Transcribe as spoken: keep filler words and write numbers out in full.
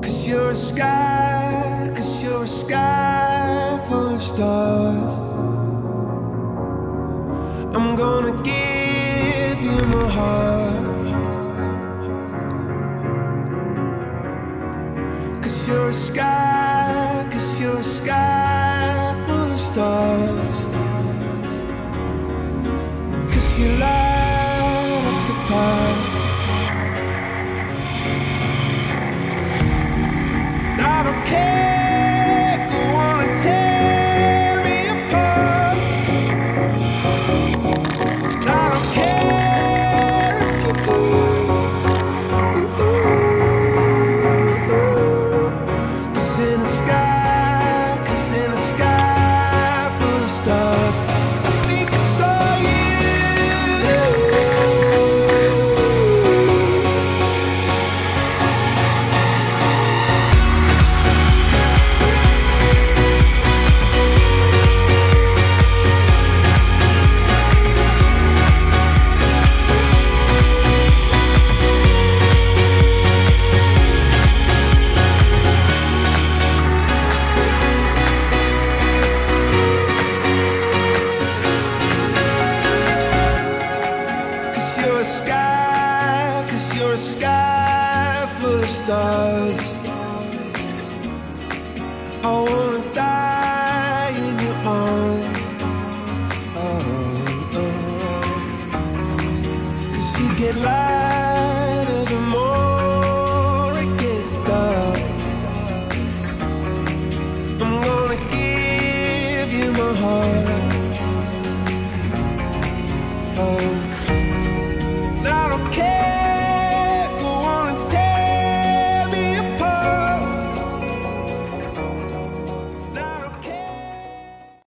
'Cause you're a sky, 'cause you're a sky full of stars. I'm gonna give you my heart. 'Cause you're a sky, 'cause you're a sky full of stars. 'Cause you light up the path. I don't care if you wanna tear me apart. I don't care if you do. Cause in the sky, cause in the sky full of stars, I think I saw you. You're a sky, 'cause you're a sky full of stars. I wanna die in your arms. Oh, oh. 'Cause you get lighter the more it gets dark. I'm gonna give you my heart. Oh.